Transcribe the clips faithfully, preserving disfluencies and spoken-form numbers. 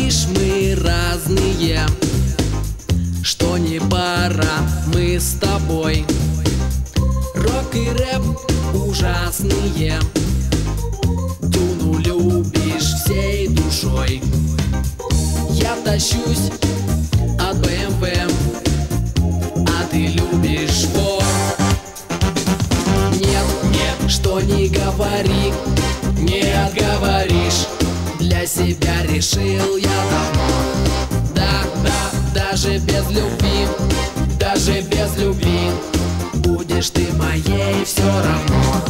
говоришь, мы разные, что не пара, мы с тобой. Рок и рэп ужасные, Дуну любишь всей душой. Я тащусь от бэ эм вэ, а ты любишь Форд. Нет, нет, что не говори, не отговоришь. Для себя решил я давно. Да, да, даже без любви, даже без любви будешь ты моей все равно.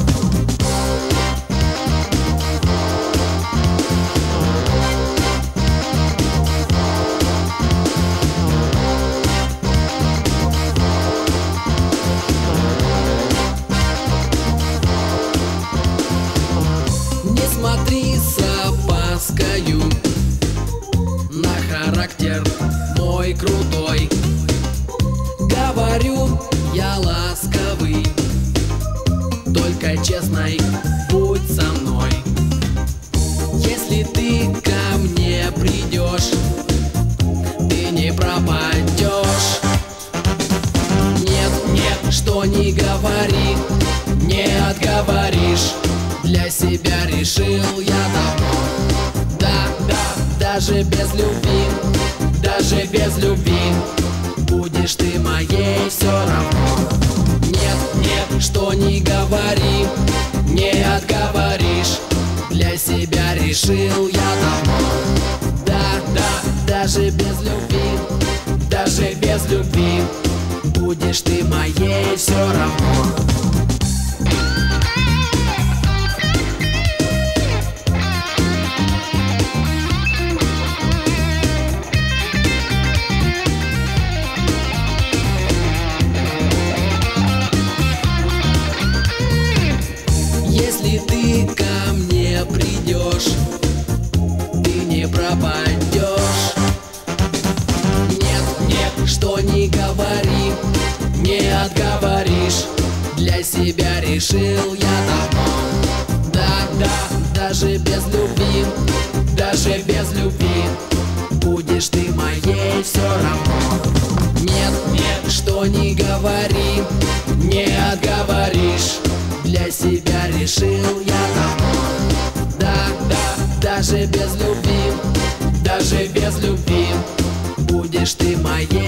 Не смотри с опаскою на характер мой крутой. Говорю, я ласковый, только честной будь со мной. Если ты ко мне придешь, ты не пропадешь. Нет, нет, что не говори, не отговоришь. Для себя решил я давно. Да, да, даже без любви, даже без любви будешь ты моей все равно. Нет, нет, что не говори, не отговоришь. Для себя решил я давно. Да, да, даже без любви, даже без любви будешь ты моей все равно. Если ты ко мне придешь, ты не пропадешь. Нет, нет, что не говори, не отговоришь. Для себя решил я давно. Да, да, даже без любви, даже без любви будешь ты моей все равно. Нет, нет, что не говори, не отговоришь. Для себя решил я давно. Да, да, даже без любви, даже без любви будешь ты моей.